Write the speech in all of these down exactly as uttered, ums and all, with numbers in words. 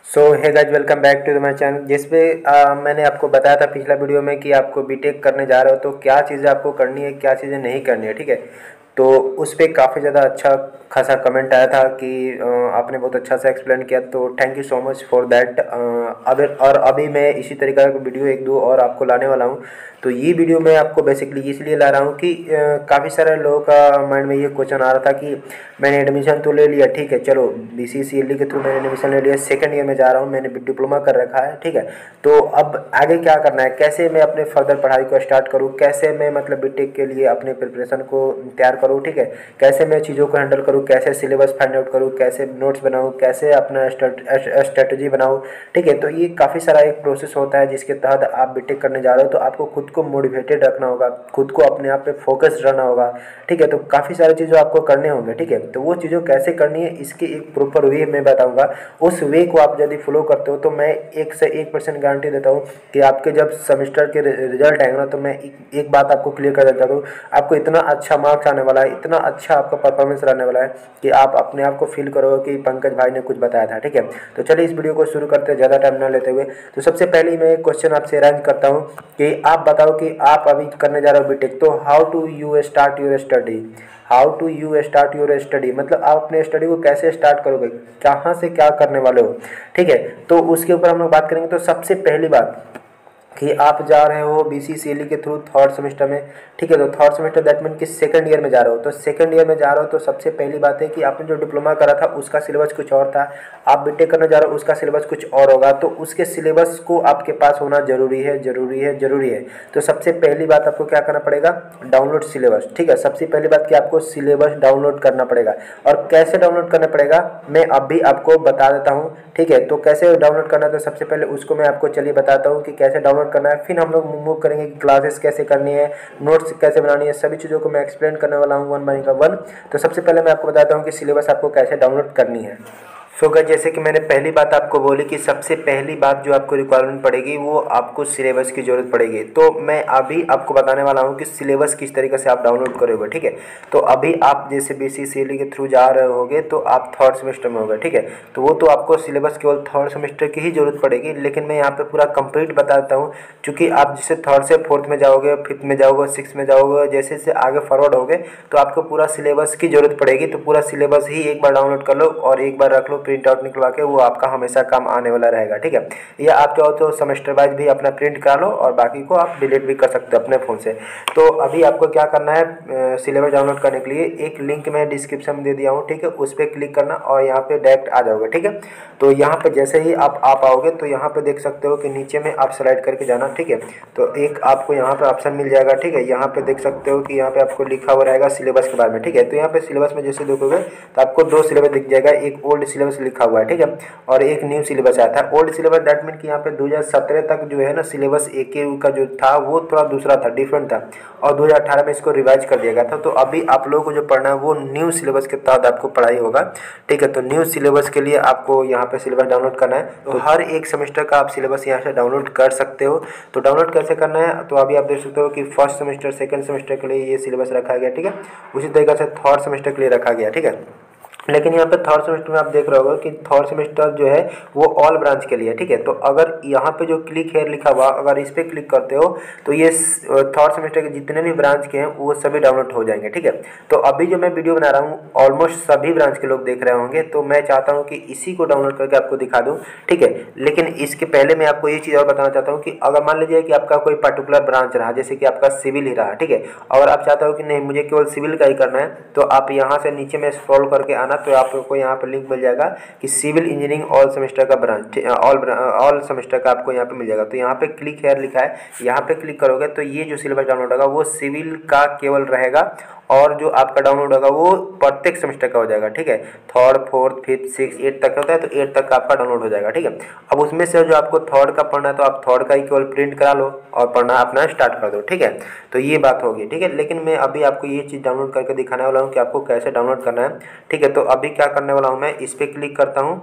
So hi guys, welcome back to my channel. जिसपे आ, मैंने आपको बताया था पिछला वीडियो में कि आपको बीटेक करने जा रहे हो तो क्या चीज़ें आपको करनी है, क्या चीज़ें नहीं करनी है। ठीक है, तो उस पर काफ़ी ज़्यादा अच्छा खासा कमेंट आया था कि आ, आपने बहुत अच्छा सा एक्सप्लेन किया, तो thank you so much for that. अब और अभी मैं इसी तरीका का वीडियो एक दो और आपको लाने वाला हूँ। तो ये वीडियो मैं आपको बेसिकली इसलिए ला रहा हूँ कि काफ़ी सारे लोगों का माइंड में ये क्वेश्चन आ रहा था कि मैंने एडमिशन तो ले लिया, ठीक है, चलो B C C L D के थ्रू मैंने एडमिशन ले लिया, सेकंड ईयर में जा रहा हूँ, मैंने डिप्लोमा कर रखा है, ठीक है, तो अब आगे क्या करना है, कैसे मैं अपने फर्दर पढ़ाई को स्टार्ट करूँ, कैसे मैं मतलब बीटेक के लिए अपने प्रिपरेशन को तैयार करूँ, ठीक है, कैसे मैं चीज़ों को हैंडल करूँ, कैसे सिलेबस फाइंड आउट करूँ, कैसे नोट्स बनाऊँ, कैसे अपना स्ट्रेटजी बनाऊँ। ठीक है, तो ये काफ़ी सारा एक प्रोसेस होता है जिसके तहत आप बीटेक करने जा रहे हो, तो आपको खुद को मोटिवेटेड रखना होगा, खुद को अपने आप पे फोकस रहना होगा। ठीक है, तो काफ़ी सारी चीज़ें आपको करने होंगे। ठीक है, तो वो चीज़ों कैसे करनी है इसकी एक प्रॉपर वे मैं बताऊंगा। उस वे को आप यदि फॉलो करते हो तो मैं एक से एक परसेंट गारंटी देता हूँ कि आपके जब सेमेस्टर के रिजल्ट आएंगे ना, तो मैं एक, एक बात आपको क्लियर कर देता हूँ, आपको इतना अच्छा मार्क्स आने वाला है, इतना अच्छा आपका परफॉर्मेंस रहने वाला है कि आप अपने आप को फील करोगे कि पंकज भाई ने कुछ बताया था। ठीक है, तो चलिए इस वीडियो को शुरू करते हैं ज़्यादा टाइम ना लेते हुए। तो सबसे पहले मैं एक क्वेश्चन आपसे अरेंज करता हूँ कि आप बताओ कि आप अभी करने जा रहे हो बीटेक, तो how to you start your study, how to you start your study, मतलब आप अपने स्टडी को कैसे स्टार्ट करोगे, कहाँ से क्या करने वाले हो। ठीक है, तो उसके ऊपर हम लोग बात करेंगे। तो सबसे पहली बात कि आप जा रहे हो B C C L E के थ्रू थर्ड सेमेस्टर में। ठीक है, तो थर्ड सेमेस्टर दैट मीन कि सेकंड ईयर में जा रहे हो, तो सेकंड ईयर में जा रहे हो तो सबसे पहली बात है कि आपने जो डिप्लोमा करा था उसका सिलेबस कुछ और था, आप बीटेक करने जा रहे हो उसका सिलेबस कुछ और होगा, तो उसके सिलेबस को आपके पास होना जरूरी है, जरूरी है, जरूरी है। तो सबसे पहली बात आपको क्या करना पड़ेगा, डाउनलोड सिलेबस। ठीक है, सबसे पहली बात कि आपको सिलेबस डाउनलोड करना पड़ेगा, और कैसे डाउनलोड करना पड़ेगा मैं अभी आपको बता देता हूँ। ठीक है, तो कैसे डाउनलोड करना है, तो सबसे पहले उसको मैं आपको चलिए बताता हूँ कि कैसे डाउनलोड करना है, फिर हम लोग मूव करेंगे कि क्लासेस कैसे करनी है, नोट्स कैसे बनानी है, सभी चीज़ों को मैं एक्सप्लेन करने वाला हूँ वन बाय वन। तो सबसे पहले मैं आपको बताता हूँ कि सिलेबस आपको कैसे डाउनलोड करनी है। सो गाइस, जैसे कि मैंने पहली बात आपको बोली कि सबसे पहली बात जो आपको रिक्वायरमेंट पड़ेगी वो आपको सिलेबस की ज़रूरत पड़ेगी। तो मैं अभी आपको बताने वाला हूँ कि सिलेबस किस तरीके से आप डाउनलोड करोगे। ठीक है, तो अभी आप जैसे B C C L E के थ्रू जा रहे होगे तो आप थर्ड सेमेस्टर में होगे। ठीक है, तो वो तो आपको सिलेबस केवल थर्ड सेमेस्टर की ही ज़रूरत पड़ेगी, लेकिन मैं यहाँ पे पूरा कंप्लीट बता देता हूँ, क्योंकि आप जैसे थर्ड से फोर्थ में जाओगे, फिफ्थ में जाओगे, सिक्स में जाओगे, जैसे जैसे आगे फॉरवर्ड होगे तो आपको पूरा सिलेबस की ज़रूरत पड़ेगी। तो पूरा सिलेबस ही एक बार डाउनलोड कर लो और एक बार रख लो प्रिंट आउट निकलवा के, वो आपका हमेशा काम आने वाला रहेगा। ठीक है, या आप चाहो तो सेमेस्टर वाइज भी अपना प्रिंट करा लो और बाकी को आप डिलीट भी कर सकते हो अपने फ़ोन से। तो अभी आपको क्या करना है, सिलेबस डाउनलोड करने के लिए एक लिंक मैं डिस्क्रिप्शन में दे दिया हूँ। ठीक है, उस पर क्लिक करना और यहाँ पे डायरेक्ट आ जाओगे। ठीक है, तो यहाँ पे जैसे ही आप आ पाओगे तो यहाँ पे देख सकते हो कि नीचे में आप स्लाइड करके जाना। ठीक है, तो एक आपको यहाँ पे ऑप्शन मिल जाएगा। ठीक है, यहाँ पे देख सकते हो कि यहाँ पे आपको लिखा हुआ रहेगा सिलेबस के बारे में। ठीक है, तो यहाँ पे सिलेबस में जैसे देखोगे तो आपको दो सिलेबस दिख जाएगा, एक ओल्ड सिलेबस लिखा हुआ है, ठीक है, और एक न्यू सिलेबस आया था। ओल्ड सिलेबस दैट मीन कि यहाँ पे दो हज़ार सत्रह तक जो है ना सिलेबस ए के यू का जो था वो थोड़ा दूसरा था, डिफरेंट था, और दो हज़ार अठारह में इसको रिवाइज कर दिया गया था। तो अभी आप लोगों को जो पढ़ना है वो न्यू सिलेबस के तहत आपको पढ़ाई होगा। ठीक है, तो न्यू सिलेबस के लिए आपको यहाँ पे सिलेबस डाउनलोड करना है। तो हर एक सेमेस्टर का आप सिलेबस यहाँ से डाउनलोड कर सकते हो। तो डाउनलोड कैसे करना है, तो अभी आप देख सकते हो कि फर्स्ट सेमेस्टर सेकंड सेमेस्टर के लिए ये सिलेबस रखा गया। ठीक है, उसी तरीके से थर्ड सेमेस्टर के लिए रखा गया। ठीक है, लेकिन यहाँ पे थर्ड सेमेस्टर में आप देख रहे होगे कि थर्ड सेमेस्टर जो है वो ऑल ब्रांच के लिए। ठीक है, तो अगर यहाँ पे जो क्लिक हेयर लिखा हुआ, अगर इस पर क्लिक करते हो तो ये थर्ड सेमेस्टर के जितने भी ब्रांच के हैं वो सभी डाउनलोड हो जाएंगे। ठीक है, तो अभी जो मैं वीडियो बना रहा हूँ ऑलमोस्ट सभी ब्रांच के लोग देख रहे होंगे, तो मैं चाहता हूँ कि इसी को डाउनलोड करके आपको दिखा दूँ। ठीक है, लेकिन इसके पहले मैं आपको ये चीज़ और बताना चाहता हूँ कि अगर मान लीजिए कि आपका कोई पर्टिकुलर ब्रांच रहा, जैसे कि आपका सिविल ही रहा, ठीक है, और आप चाहते हो कि नहीं मुझे केवल सिविल का ही करना है, तो आप यहाँ से नीचे में स्क्रॉल करके आना, तो आपको यहाँ पर लिंक मिल जाएगा कि सिविल इंजीनियरिंग ऑल सेमेस्टर का ब्रांच, ऑल ऑल सेमेस्टर का आपको यहाँ पे मिल जाएगा। तो यहाँ पे क्लिक हेयर लिखा है, यहाँ पे क्लिक करोगे तो ये जो सिलेबस डाउनलोड होगा वो सिविल का केवल रहेगा, और जो आपका डाउनलोड होगा वो प्रत्येक सेमेस्टर का हो जाएगा। ठीक है, third fourth fifth six eight तक होता है, तो एट तक का आपका डाउनलोड हो जाएगा। ठीक है, अब उसमें से जो आपको थर्ड का पढ़ना है तो आप थर्ड का ही केवल प्रिंट करा लो और पढ़ना अपना स्टार्ट कर दो। ठीक है, तो ये बात होगी। ठीक है, लेकिन मैं अभी आपको ये चीज़ डाउनलोड करके दिखाने वाला हूँ कि आपको कैसे डाउनलोड करना है। ठीक है, तो अभी क्या करने वाला हूँ, मैं इस पर क्लिक करता हूँ।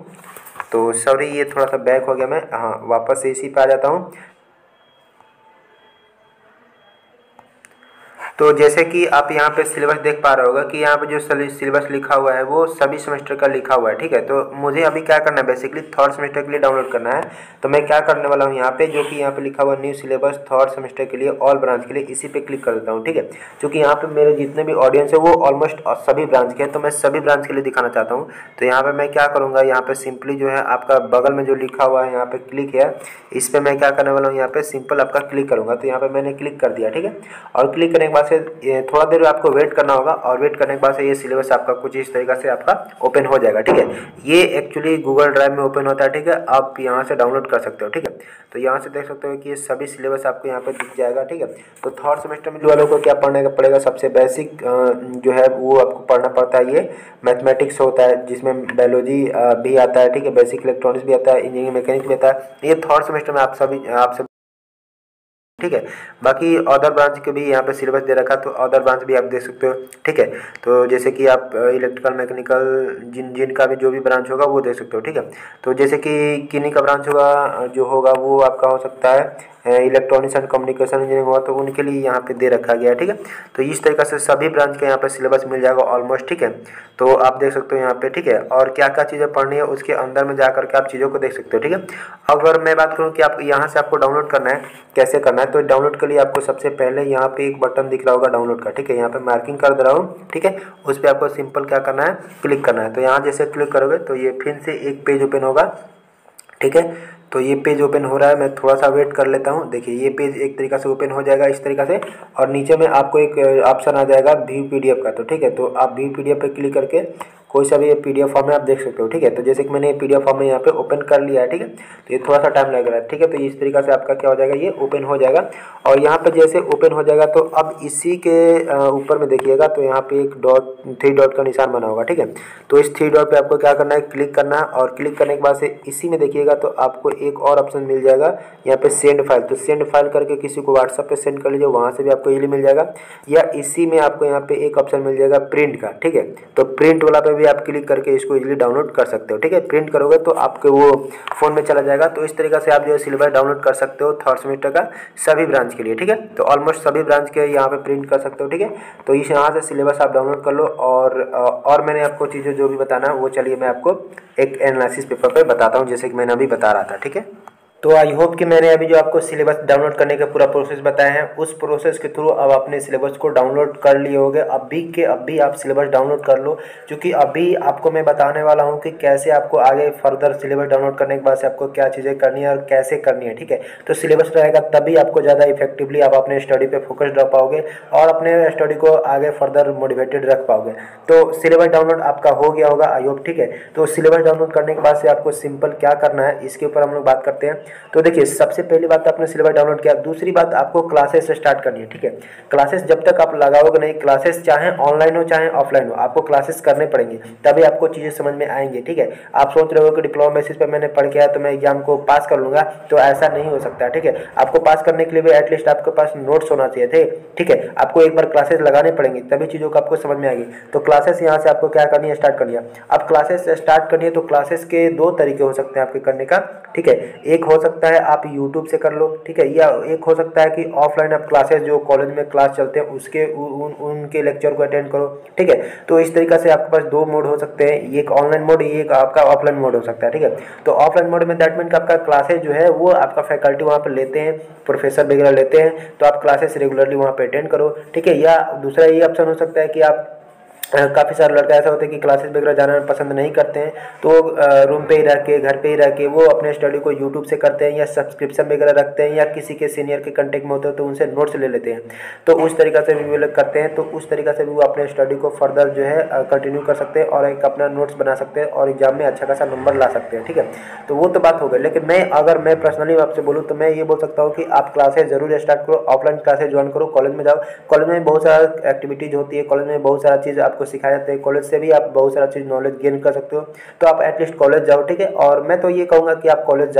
तो सॉरी ये थोड़ा सा बैक हो गया, मैं हाँ वापस से इसी पे आ जाता हूँ। तो जैसे कि आप यहाँ पे सिलेबस देख पा रहे होगा कि यहाँ पे जो सिलेबस लिखा हुआ है वो सभी सेमेस्टर का लिखा हुआ है, ठीक है। तो मुझे अभी क्या करना है, बेसिकली थर्ड सेमेस्टर के लिए डाउनलोड करना है। तो मैं क्या करने वाला हूँ यहाँ पे, जो कि यहाँ पे लिखा हुआ न्यू सिलेबस थर्ड सेमेस्टर के लिए ऑल ब्रांच के लिए, इसी पे क्लिक कर देता हूँ, ठीक है। क्योंकि यहाँ पे मेरे जितने भी ऑडियंस है वो ऑलमोस्ट सभी ब्रांच के हैं, तो मैं सभी ब्रांच के लिए दिखाना चाहता हूँ। तो यहाँ पे मैं क्या करूँगा, यहाँ पे सिंपली जो है आपका बगल में जो लिखा हुआ है यहाँ पे क्लिक है, इस पर मैं क्या करने वाला हूँ, यहाँ पे सिंपल आपका क्लिक करूँगा। तो यहाँ पे मैंने क्लिक कर दिया, ठीक है। और क्लिक करने के बाद से थोड़ा देर आपको वेट करना होगा, और वेट करने के बाद से ये सिलेबस आपका कुछ इस तरीके से आपका ओपन हो जाएगा, ठीक है। ये एक्चुअली गूगल ड्राइव में ओपन होता है, ठीक है। आप यहाँ से डाउनलोड कर सकते हो, ठीक है। तो यहाँ से देख सकते हो कि ये सभी सिलेबस आपको यहाँ पे दिख जाएगा, ठीक है। तो थर्ड सेमेस्टर में जो वालों को क्या पढ़ने का पड़ेगा, सबसे बेसिक जो है वो आपको पढ़ना पड़ता है। ये मैथमेटिक्स होता है जिसमें बायोलॉजी भी आता है, ठीक है। बेसिक इलेक्ट्रॉनिक्स भी आता है, इंजीनियरिंग मैकेनिक्स भी आता है। ये थर्ड सेमेस्टर में आप सभी आप सभी ठीक है। बाकी अदर ब्रांच के भी यहाँ पे सिलेबस दे रखा है, तो अदर ब्रांच भी आप देख सकते हो, ठीक है। तो जैसे कि आप इलेक्ट्रिकल मैकेनिकल जिन जिनका भी जो भी ब्रांच होगा वो देख सकते हो, ठीक है। तो जैसे कि किन्हीं का ब्रांच होगा जो होगा वो आपका हो सकता है इलेक्ट्रॉनिक्स एंड कम्युनिकेशन इंजीनियरिंग हुआ, तो उनके लिए यहाँ पे दे रखा गया है, ठीक है। तो इस तरीके से सभी ब्रांच के यहाँ पे सिलेबस मिल जाएगा ऑलमोस्ट, ठीक है। तो आप देख सकते हो यहाँ पे, ठीक है। और क्या क्या चीज़ें पढ़नी है उसके अंदर में जा करके आप चीज़ों को देख सकते हो, ठीक है। अगर मैं बात करूँ कि आप यहाँ से आपको डाउनलोड करना है, कैसे करना है, तो डाउनलोड के लिए आपको सबसे पहले यहाँ पे एक बटन दिख रहा होगा डाउनलोड का, ठीक है। यहाँ पे मार्किंग कर दे रहा हूँ, ठीक है। उस पर आपको सिंपल क्या करना है, क्लिक करना है। तो यहाँ जैसे क्लिक करोगे तो ये फिर से एक पेज ओपन होगा, ठीक है। तो ये पेज ओपन हो रहा है, मैं थोड़ा सा वेट कर लेता हूँ। देखिए ये पेज एक तरीका से ओपन हो जाएगा इस तरीका से, और नीचे में आपको एक ऑप्शन आ जाएगा व्यू पीडीएफ का, तो ठीक है। तो आप व्यू पीडीएफ पे क्लिक करके कोई सा भी ये पीडीएफ फॉर्म है आप देख सकते हो, ठीक है। तो जैसे कि मैंने पीडीएफ फॉर्म में यहाँ पे ओपन कर लिया है, ठीक है। तो ये थोड़ा सा टाइम लग रहा है, ठीक है। तो इस तरीके से आपका क्या हो जाएगा, ये ओपन हो जाएगा। और यहाँ पे जैसे ओपन हो जाएगा तो अब इसी के ऊपर में देखिएगा, तो यहाँ पे एक डॉट थ्री डॉट का निशान बना होगा, ठीक है। तो इस थ्री डॉट पे आपको क्या करना है, क्लिक करना है। और क्लिक करने के बाद से इसी में देखिएगा तो आपको एक और ऑप्शन मिल जाएगा यहाँ पे सेंड फाइल। तो सेंड फाइल करके किसी को व्हाट्सएप पे सेंड कर लीजिए, वहाँ से भी आपको इजीली मिल जाएगा। या इसी में आपको यहाँ पे एक ऑप्शन मिल जाएगा प्रिंट का, ठीक है। तो प्रिंट वाला पे भी आप क्लिक करके इसको इजीली डाउनलोड कर सकते हो, ठीक है। प्रिंट करोगे तो आपके वो फोन में चला जाएगा। तो इस तरीके से आप जो है सिलेबस डाउनलोड कर सकते हो थर्ड सेमेस्टर का सभी ब्रांच के लिए, ठीक है। तो ऑलमोस्ट सभी ब्रांच के यहाँ पे प्रिंट कर सकते हो, ठीक है। तो इस यहाँ से सिलेबस आप डाउनलोड कर लो। और और मैंने आपको चीज़ें जो भी बताना है वो चलिए मैं आपको एक एनालिसिस पेपर पे बताता हूँ, जैसे कि मैंने अभी बता रहा था, ठीक है। तो आई होप कि मैंने अभी जो आपको सिलेबस डाउनलोड करने का पूरा प्रोसेस बताया है, उस प्रोसेस के थ्रू अब अपने सिलेबस को डाउनलोड कर लिए होगे। अभी के अभी आप सिलेबस डाउनलोड कर लो, क्योंकि अभी आपको मैं बताने वाला हूं कि कैसे आपको आगे फर्दर सिलेबस डाउनलोड करने के बाद से आपको क्या चीज़ें करनी है और कैसे करनी है, ठीक है। तो सिलेबस रहेगा तभी आपको ज़्यादा इफेक्टिवली आप अपने स्टडी पर फोकस्ड रह पाओगे और अपने स्टडी को आगे फर्दर मोटिवेटेड रख पाओगे। तो सिलेबस डाउनलोड आपका हो गया होगा आई होप, ठीक है। तो सिलेबस डाउनलोड करने के बाद से आपको सिंपल क्या करना है इसके ऊपर हम लोग बात करते हैं। तो देखिए सबसे पहली बात आपने सिलेबस डाउनलोड किया, दूसरी बात आपको क्लासेस स्टार्ट करनी है, ठीक है। क्लासेस जब तक आप लगाओगे नहीं, क्लासेस चाहे ऑनलाइन हो चाहे ऑफलाइन हो, आपको क्लासेस करने पड़ेंगे, तभी आपको चीज़ें समझ में आएंगी, ठीक है। आप सोच रहे हो कि डिप्लोमा बेसिस पे मैंने पढ़ के आया तो मैं एग्जाम को पास कर लूँगा, तो ऐसा नहीं हो सकता, ठीक है। आपको पास करने के लिए भी एटलीस्ट आपके पास नोट्स होना चाहिए थे, ठीक है। आपको एक बार क्लासेस लगाने पड़ेंगे तभी चीज़ों को आपको समझ में आएगी। तो क्लासेस यहाँ से आपको क्या करनी है, स्टार्ट करनी है। अब क्लासेस स्टार्ट करनी है तो क्लासेस के दो तरीके हो सकते हैं आपके करने का, ठीक है। एक हो सकता है आप यूट्यूब से कर लो, ठीक है। या एक हो सकता है कि ऑफलाइन आप क्लासेस जो कॉलेज में क्लास चलते हैं उसके उ, उन, उनके लेक्चर को अटेंड करो, ठीक है। तो इस तरीके से आपके पास दो मोड हो सकते हैं, एक ऑनलाइन मोड, एक आपका ऑफलाइन मोड हो सकता है, ठीक है। तो ऑफलाइन मोड में दैट मीन आपका क्लासेस जो है वो आपका फैकल्टी वहाँ पर लेते हैं, प्रोफेसर वगैरह लेते हैं, तो आप क्लासेस रेगुलरली वहाँ पर अटेंड करो, ठीक है। या दूसरा ये ऑप्शन हो सकता है कि आप काफ़ी सारे लड़के ऐसा होते हैं कि क्लासेस वगैरह जाना पसंद नहीं करते हैं, तो रूम पे ही रह के घर पे ही रह के वो अपने स्टडी को यूट्यूब से करते हैं, या सब्सक्रिप्शन वगैरह रखते हैं, या किसी के सीनियर के कंटेक्ट में होते हैं तो उनसे नोट्स ले लेते हैं। तो उस तरीक़ा से भी वो लोग करते हैं, तो उस तरीक़ा से भी वो अपने स्टडी को फर्दर जो है कंटिन्यू कर सकते हैं और एक अपना नोट्स बना सकते हैं और एग्जाम में अच्छा खासा नंबर ला सकते हैं, ठीक है। तो वो तो बात हो गई, लेकिन मैं अगर मैं पर्सनली आपसे बोलूँ तो मैं ये बोल सकता हूँ कि आप क्लासेस जरूर स्टार्ट करो, ऑफलाइन क्लासेस ज्वाइन करो, कॉलेज में जाओ। कॉलेज में बहुत सारा एक्टिविटीज़ होती है, कॉलेज में बहुत सारा चीज़ आपको सिखाया जाता है, कॉलेज से भी आप बहुत सारा चीज़ नॉलेज गेन कर सकते हो। तो आप एटलीस्ट कॉलेज जाओ, ठीक है। और मैं तो ये कहूँगा कि आप कॉलेज जाओ,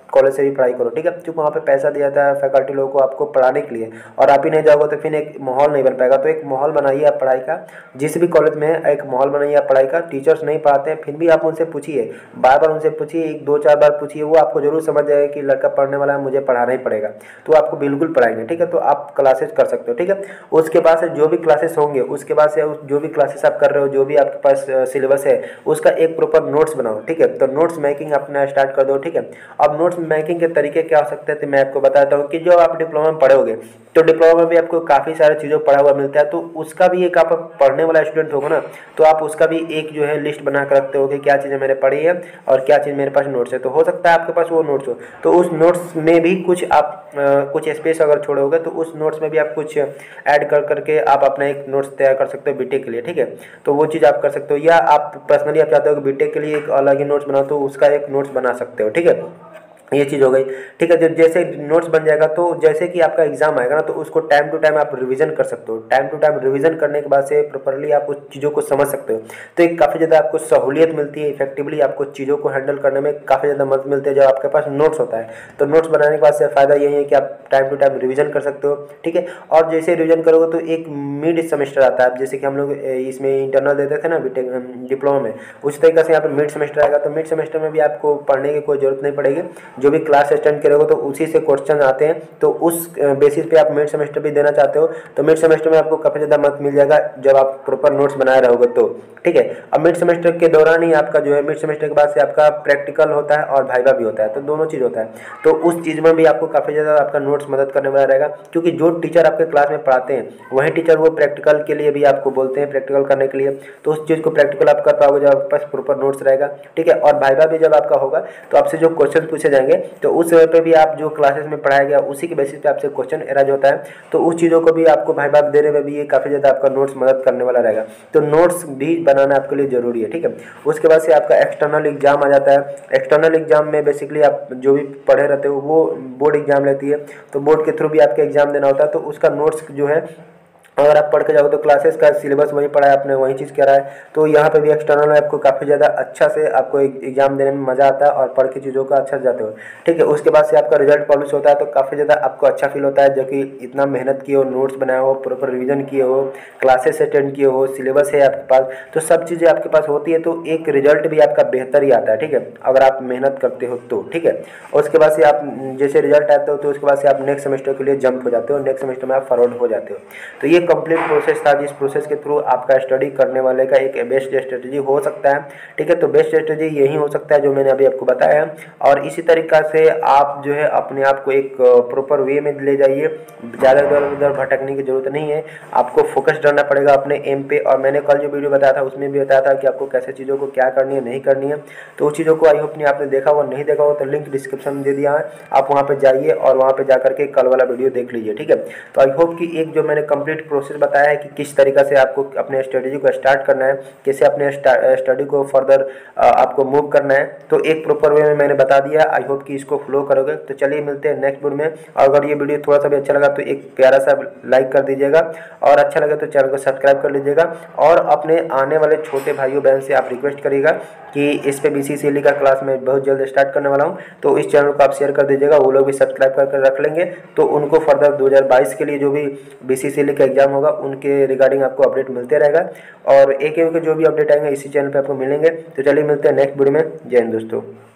कॉलेज से भी पढ़ाई करो, ठीक है, क्योंकि वहाँ पे पैसा दिया जाता है फैकल्टी लोगों को आपको पढ़ाने के लिए, और आप ही नहीं जाओगे तो फिर एक माहौल नहीं बन पाएगा। तो एक माहौल बनाइए आप पढ़ाई का, जिस भी कॉलेज में एक माहौल बनाइए आप पढ़ाई का। टीचर्स नहीं पढ़ाते हैं फिर भी आप उनसे पूछिए, बार बार उनसे पूछिए, एक दो चार बार पूछिए, वो आपको जरूर समझ जाएगा कि लड़का पढ़ने वाला है, मुझे पढ़ाना ही पड़ेगा, तो आपको बिल्कुल पढ़ाएंगे, ठीक है। तो आप क्लासेस कर सकते हो, ठीक है। उसके बाद से जो भी क्लासेस होंगे, उसके बाद से जो भी क्लासेस आप कर रहे हो, जो भी आपके पास सिलेबस है, उसका एक प्रॉपर नोट्स बनाओ, ठीक है। तो नोट्स मेकिंग अपना स्टार्ट कर दो, ठीक है। अब नोट्स मेकिंग के तरीके क्या हो सकते हैं, तो मैं आपको बताता हूँ कि जो आप डिप्लोमा में पढ़ोगे, तो डिप्लोमा में भी आपको काफ़ी सारी चीज़ों पढ़ा हुआ मिलता है, तो उसका भी एक आप पढ़ने वाला स्टूडेंट होगा ना, तो आप उसका भी एक जो है लिस्ट बना कर रखते हो कि क्या चीज़ें मैंने पढ़ी है और क्या चीज़ मेरे पास नोट्स है। तो हो सकता है आपके पास वो नोट्स हो, तो उस नोट्स में भी कुछ आप आ, कुछ स्पेस अगर छोड़ोगे तो उस नोट्स में भी आप कुछ ऐड कर करके आप अपना एक नोट्स तैयार कर सकते हो बीटेक के लिए, ठीक है। तो वो चीज़ आप कर सकते हो, या आप पर्सनली आप चाहते हो कि बीटेक के लिए एक अलग ही नोट्स बनाओ, तो उसका एक नोट्स बना सकते हो, ठीक है। ये चीज़ हो गई, ठीक है। जब जैसे नोट्स बन जाएगा तो जैसे कि आपका एग्जाम आएगा ना, तो उसको टाइम टू टाइम आप रिवीजन कर सकते हो। टाइम टू टाइम रिवीजन करने के बाद से प्रॉपरली आप उस चीज़ों को समझ सकते हो, तो एक काफ़ी ज़्यादा आपको सहूलियत मिलती है, इफेक्टिवली आपको चीज़ों को हैंडल करने में काफ़ी ज़्यादा मदद मिलती है जब आपके पास नोट्स होता है। तो नोट्स बनाने के बाद से फ़ायदा यही है कि आप टाइम टू टाइम रिविजन कर सकते हो, ठीक है। और जैसे रिविजन करोगे तो एक मिड सेमेस्टर आता है, जैसे कि हम लोग इसमें इंटरनल देते थे ना बीटेक डिप्लोमा में, उस तरीके से यहाँ पर मिड सेमेस्टर आएगा। तो मिड सेमेस्टर में भी आपको पढ़ने की कोई जरूरत नहीं पड़ेगी, जो भी क्लास अटेंड करोगे तो उसी से क्वेश्चन आते हैं, तो उस बेसिस पे आप मिड सेमेस्टर भी देना चाहते हो तो मिड सेमेस्टर में आपको काफ़ी ज़्यादा मदद मिल जाएगा जब आप प्रॉपर नोट्स बनाए रहोगे तो, ठीक है। अब मिड सेमेस्टर के दौरान ही आपका जो है मिड सेमेस्टर के बाद से आपका प्रैक्टिकल होता है और वाइवा भी होता है, तो दोनों चीज़ होता है। तो उस चीज़ में भी आपको काफ़ी ज़्यादा आपका नोट्स मदद करने वाला रहेगा, क्योंकि जो टीचर आपके क्लास में पढ़ाते हैं वही टीचर वो प्रैक्टिकल के लिए भी आपको बोलते हैं, प्रैक्टिकल करने के लिए, तो उस चीज़ को प्रैक्टिकल आप कर पाओगे जब आपके पास प्रॉपर नोट्स रहेगा, ठीक है। और वाइवा भी जब आपका होगा तो आपसे जो क्वेश्चन पूछे जाएंगे तो उस समय पे भी आप जो क्लासेस में पढ़ाया गया उसी के बेसिस पे आपसे क्वेश्चन एराइज होता है, तो उस चीज़ों को भी आपको भाई बाप देने में भी ये काफ़ी ज़्यादा आपका नोट्स मदद करने वाला रहेगा। तो नोट्स भी बनाना आपके लिए ज़रूरी है, ठीक है। उसके बाद से आपका एक्सटर्नल एग्जाम आ जाता है। एक्सटर्नल एग्जाम में बेसिकली आप जो भी पढ़े रहते हो वो बोर्ड एग्जाम लेती है, तो बोर्ड के थ्रू भी आपके एग्जाम देना होता है, तो उसका नोट्स जो है अगर आप पढ़ के जाओगे तो क्लासेस का सिलेबस वही पढ़ा है आपने, वही चीज़ करा है, तो यहाँ पे भी एक्सटर्नल में आपको काफ़ी ज़्यादा अच्छा से आपको एग्जाम देने में मज़ा आता है और पढ़ के चीज़ों का अच्छा से जाते हो, ठीक है। उसके बाद से आपका रिजल्ट पब्लिश होता है तो काफ़ी ज़्यादा आपको अच्छा फील होता है, जो कि इतना मेहनत किए हो, नोट्स बनाए हो, प्रॉपर रिविजन किए हो, क्लासेस अटेंड किए हो, सिलेबस है आपके पास, तो सब चीज़ें आपके पास होती है, तो एक रिजल्ट भी आपका बेहतर ही आता है, ठीक है, अगर आप मेहनत करते हो तो, ठीक है। उसके बाद से आप जैसे रिजल्ट आता हो तो उसके बाद से आप नेक्स्ट सेमेस्टर के लिए जंप हो जाते हो, नेक्स्ट सेमेस्टर में आप फॉरवर्ड हो जाते हो। तो ये कंप्लीट प्रोसेस था, जिस प्रोसेस के थ्रू आपका स्टडी करने वाले का एक बेस्ट स्ट्रेटजी हो सकता है, ठीक है। तो बेस्ट स्ट्रेटजी यही हो सकता है जो मैंने अभी आपको बताया है, और इसी तरीक़ा से आप जो है अपने आप को एक प्रॉपर वे में ले जाइए, ज़्यादा इधर उधर भटकने की ज़रूरत नहीं है, आपको फोकस रहना पड़ेगा अपने एम पे। और मैंने कल जो वीडियो बताया था उसमें भी बताया था कि आपको कैसे चीज़ों को क्या करनी है, नहीं करनी है, तो उस चीज़ों को आई होप नहीं आपने देखा हो, नहीं देखा हो तो लिंक डिस्क्रिप्शन में दे दिया है, आप वहाँ पर जाइए और वहाँ पर जा करके कल वाला वीडियो देख लीजिए, ठीक है। तो आई होप कि एक जो मैंने कंप्लीट प्रोसेस बताया है कि किस तरीक़ा से आपको अपने स्टडी को स्टार्ट करना है, कैसे अपने स्टडी को फर्दर आपको मूव करना है, तो एक प्रॉपर वे में मैंने बता दिया। आई होप कि इसको फ्लो करोगे। तो चलिए मिलते हैं नेक्स्ट वीडियो में, और अगर ये वीडियो थोड़ा सा भी अच्छा लगा तो एक प्यारा सा लाइक कर दीजिएगा, और अच्छा लगे तो चैनल को सब्सक्राइब कर लीजिएगा, और अपने आने वाले छोटे भाइयों बहन से आप रिक्वेस्ट करिएगा कि इस पे B C C L E का क्लास मैं बहुत जल्द स्टार्ट करने वाला हूँ, तो इस चैनल को आप शेयर कर दीजिएगा, वो लोग भी सब्सक्राइब करके रख लेंगे, तो उनको फर्दर दो हज़ार बाईस के लिए जो भी B C C L E का एग्जाम होगा उनके रिगार्डिंग आपको अपडेट मिलते रहेगा, और एक एक जो भी अपडेट आएंगे इसी चैनल पे आपको मिलेंगे। तो चलिए मिलते हैं नेक्स्ट वीडियो में। जय हिंद दोस्तों।